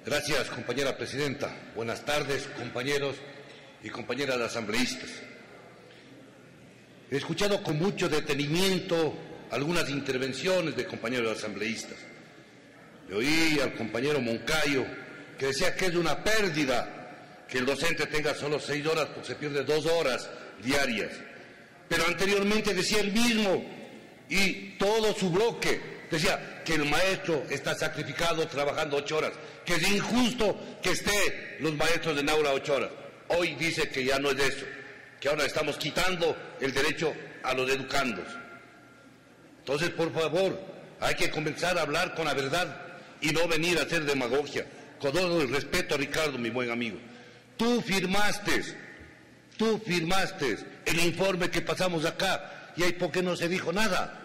Gracias, compañera presidenta. Buenas tardes, compañeros y compañeras asambleístas. He escuchado con mucho detenimiento algunas intervenciones de compañeros asambleístas. Le oí al compañero Moncayo que decía que es una pérdida que el docente tenga solo 6 horas porque se pierde 2 horas diarias. Pero anteriormente decía él mismo y todo su bloque decía que el maestro está sacrificado trabajando 8 horas, que es injusto que esté los maestros en aula 8 horas. Hoy dice que ya no es eso, que ahora estamos quitando el derecho a los educandos. Entonces, por favor, hay que comenzar a hablar con la verdad y no venir a hacer demagogia. Con todo el respeto, Ricardo, mi buen amigo. Tú firmaste el informe que pasamos acá y ahí por qué no se dijo nada.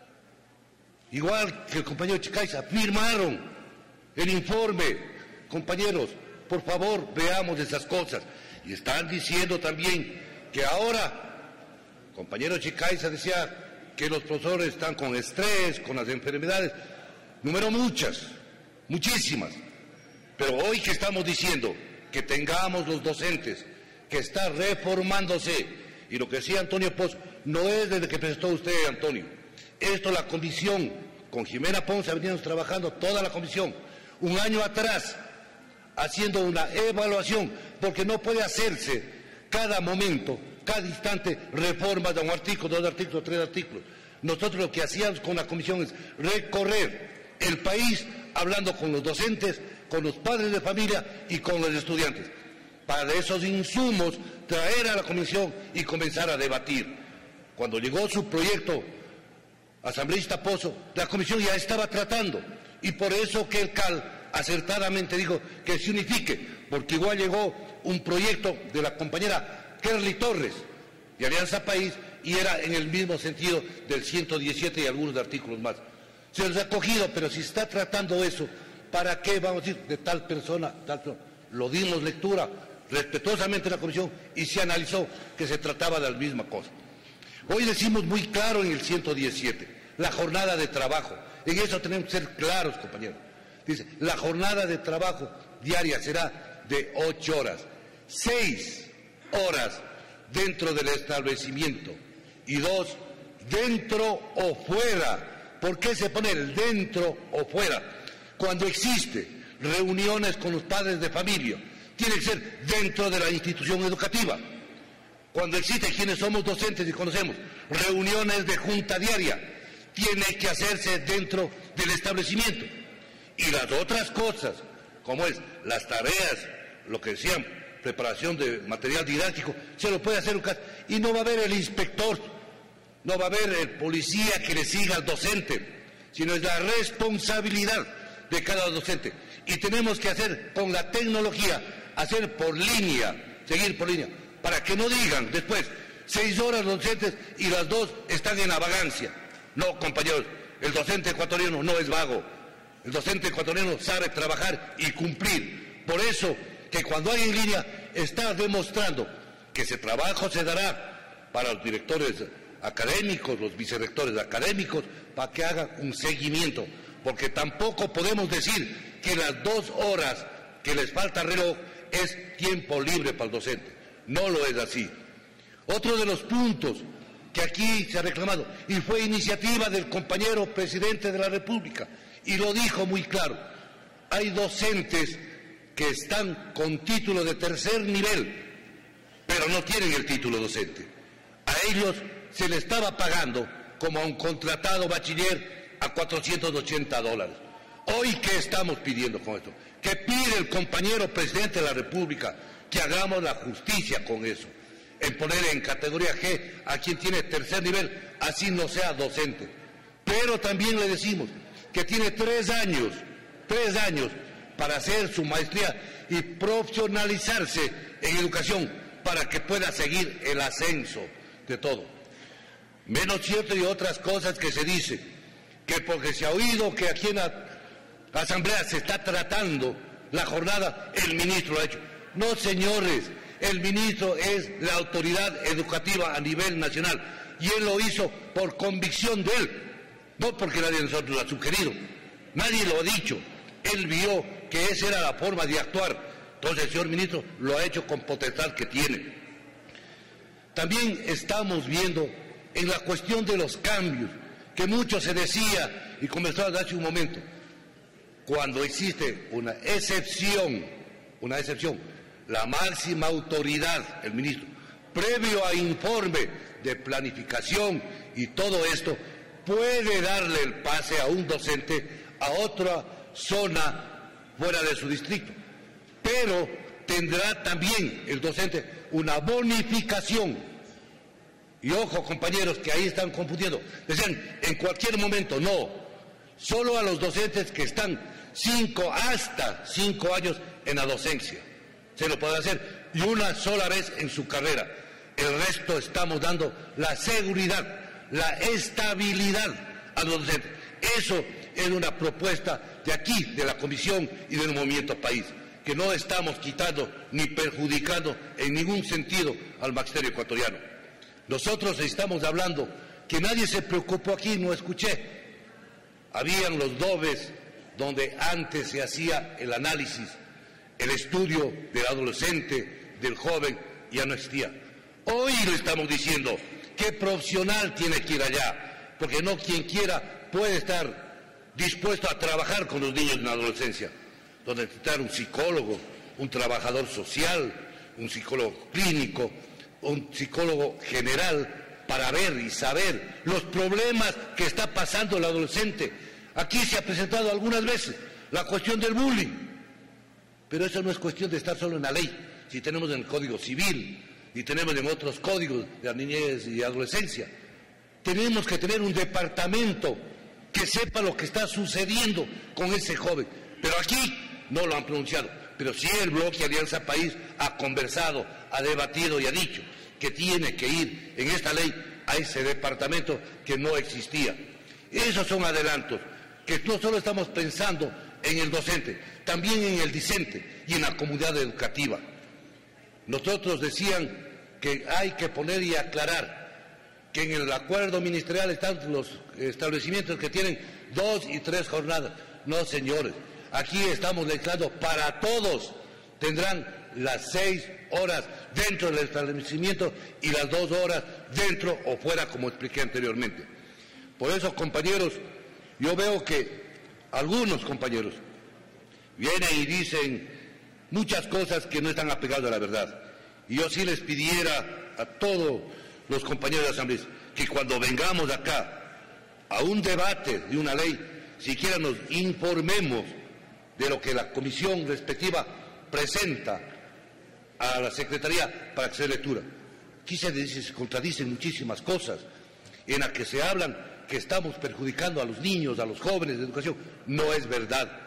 Igual que el compañero Chicaiza, firmaron el informe. Compañeros, por favor, veamos esas cosas. Y están diciendo también que ahora, compañero Chicaiza decía que los profesores están con estrés, con las enfermedades. Número muchísimas. Pero hoy que estamos diciendo que tengamos los docentes, que está reformándose, y lo que decía Antonio Pozo, no es desde que presentó usted, Antonio. Esto la comisión, con Jimena Ponce veníamos trabajando toda la comisión, un año atrás, haciendo una evaluación, porque no puede hacerse cada momento, cada instante, reformas de un artículo, 2 artículos, 3 artículos. Nosotros lo que hacíamos con la comisión es recorrer el país hablando con los docentes, con los padres de familia y con los estudiantes. Para esos insumos, traer a la comisión y comenzar a debatir. Cuando llegó su proyecto, asambleísta Pozo, la comisión ya estaba tratando. Y por eso que el CAL acertadamente dijo que se unifique, porque igual llegó un proyecto de la compañera Kerly Torres de Alianza País y era en el mismo sentido del 117 y algunos artículos más. Se los ha cogido, pero si está tratando eso, ¿para qué vamos a decir de tal persona, tal persona? Lo dimos lectura respetuosamente en la comisión y se analizó que se trataba de la misma cosa. Hoy decimos muy claro en el 117, la jornada de trabajo. En eso tenemos que ser claros, compañeros. Dice, la jornada de trabajo diaria será de 8 horas, 6 horas dentro del establecimiento y 2 dentro o fuera. ¿Por qué se pone el dentro o fuera? Cuando existe reuniones con los padres de familia, tiene que ser dentro de la institución educativa. Cuando existe, quienes somos docentes y conocemos, reuniones de junta diaria, tiene que hacerse dentro del establecimiento. Y las otras cosas, como es las tareas, lo que decían, preparación de material didáctico, se lo puede hacer un caso. Y no va a haber el inspector, no va a haber el policía que le siga al docente, sino es la responsabilidad de cada docente. Y tenemos que hacer con la tecnología, hacer por línea, seguir por línea, para que no digan después 6 horas los docentes y las 2 están en la vagancia. No, compañeros, el docente ecuatoriano no es vago. El docente ecuatoriano sabe trabajar y cumplir. Por eso que cuando hay en línea está demostrando que ese trabajo se dará para los directores académicos, los vicerrectores académicos, para que hagan un seguimiento. Porque tampoco podemos decir que las 2 horas que les falta reloj es tiempo libre para el docente. No lo es así. Otro de los puntos que aquí se ha reclamado, y fue iniciativa del compañero presidente de la República, y lo dijo muy claro, hay docentes que están con título de 3er nivel, pero no tienen el título docente. A ellos se les estaba pagando como a un contratado bachiller a $480. Hoy, ¿qué estamos pidiendo con esto? Que pide el compañero presidente de la República que hagamos la justicia con eso, en poner en categoría G a quien tiene 3er nivel, así no sea docente. Pero también le decimos que tiene 3 años para hacer su maestría y profesionalizarse en educación para que pueda seguir el ascenso de todo. Menos cierto y otras cosas que se dice, que porque se ha oído que aquí en la Asamblea se está tratando la jornada, el ministro lo ha hecho. No, señores, el ministro es la autoridad educativa a nivel nacional y él lo hizo por convicción de él, no porque nadie de nosotros lo ha sugerido, nadie lo ha dicho. Él vio que esa era la forma de actuar. Entonces el señor ministro lo ha hecho con potestad que tiene. También estamos viendo en la cuestión de los cambios, que mucho se decía y conversaba hace un momento, cuando existe una excepción, la máxima autoridad, el ministro, previo a informe de planificación y todo esto, puede darle el pase a un docente a otra zona fuera de su distrito, pero tendrá también el docente una bonificación. Y ojo, compañeros, que ahí están confundiendo. Decían, en cualquier momento, no. Solo a los docentes que están hasta 5 años en la docencia. Se lo puede hacer. Y una sola vez en su carrera. El resto estamos dando la seguridad, la estabilidad a los docentes. Eso es una propuesta de aquí, de la Comisión y del Movimiento País, que no estamos quitando ni perjudicando en ningún sentido al magisterio ecuatoriano. Nosotros estamos hablando que nadie se preocupó aquí, no escuché. Habían los DOBES donde antes se hacía el análisis, el estudio del adolescente, del joven, ya no existía. Hoy le estamos diciendo qué profesional tiene que ir allá, porque no quien quiera puede estar dispuesto a trabajar con los niños en la adolescencia, donde necesitar un psicólogo, un trabajador social, un psicólogo clínico, un psicólogo general, para ver y saber los problemas que está pasando el adolescente. Aquí se ha presentado algunas veces la cuestión del bullying, pero eso no es cuestión de estar solo en la ley. Si tenemos en el Código Civil y tenemos en otros códigos de la niñez y adolescencia, tenemos que tener un departamento que sepa lo que está sucediendo con ese joven. Pero aquí no lo han pronunciado. Pero sí el bloque Alianza País ha conversado, ha debatido y ha dicho que tiene que ir en esta ley a ese departamento que no existía. Esos son adelantos, que no solo estamos pensando en el docente, también en el discente y en la comunidad educativa. Nosotros decían que hay que poner y aclarar que en el acuerdo ministerial están los establecimientos que tienen 2 y 3 jornadas. No, señores. Aquí estamos legislando para todos. Tendrán las 6 horas dentro del establecimiento y las 2 horas dentro o fuera, como expliqué anteriormente. Por eso, compañeros, yo veo que algunos compañeros vienen y dicen muchas cosas que no están apegadas a la verdad. Y yo sí les pidiera a todos los compañeros de asamblea que cuando vengamos acá a un debate de una ley, siquiera nos informemos de lo que la comisión respectiva presenta a la Secretaría para que se dé lectura. Aquí se contradicen muchísimas cosas en las que se hablan que estamos perjudicando a los niños, a los jóvenes de educación. No es verdad.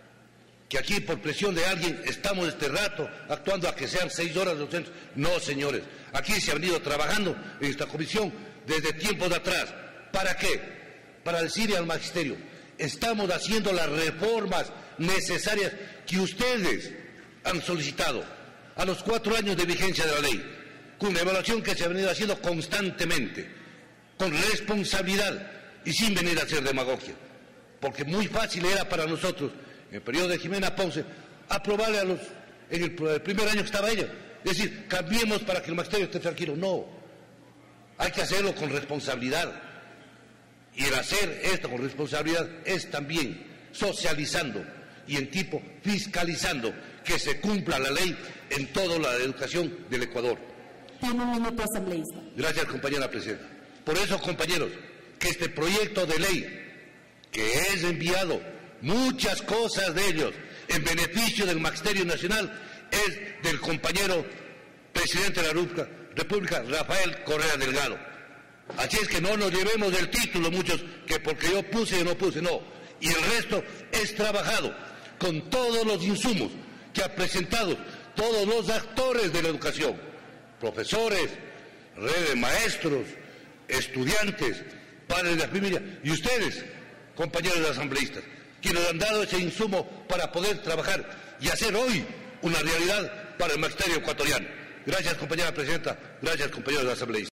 Que aquí por presión de alguien estamos este rato actuando a que sean 6 horas de docentes. No, señores. Aquí se ha venido trabajando en esta comisión desde tiempos de atrás. ¿Para qué? Para decirle al magisterio, estamos haciendo las reformas necesarias que ustedes han solicitado a los 4 años de vigencia de la ley, con una evaluación que se ha venido haciendo constantemente, con responsabilidad y sin venir a hacer demagogia, porque muy fácil era para nosotros, en el periodo de Jimena Ponce, aprobarle en el primer año que estaba ella, decir, cambiemos para que el magisterio esté tranquilo. No, hay que hacerlo con responsabilidad, y el hacer esto con responsabilidad es también socializando y en tipo fiscalizando que se cumpla la ley en toda la educación del Ecuador. Tiene un minuto, asambleísta. Gracias, compañera presidenta. Por eso, compañeros, que este proyecto de ley, que es enviado, muchas cosas de ellos, en beneficio del Magisterio Nacional, es del compañero presidente de la República, Rafael Correa Delgado. Así es que no nos llevemos del título muchos, que porque yo puse y no puse, no. Y el resto es trabajado con todos los insumos que ha presentado todos los actores de la educación, profesores, red de maestros, estudiantes, padres de la familia y ustedes, compañeros asambleístas, quienes han dado ese insumo para poder trabajar y hacer hoy una realidad para el magisterio ecuatoriano. Gracias, compañera presidenta. Gracias, compañeros asambleístas.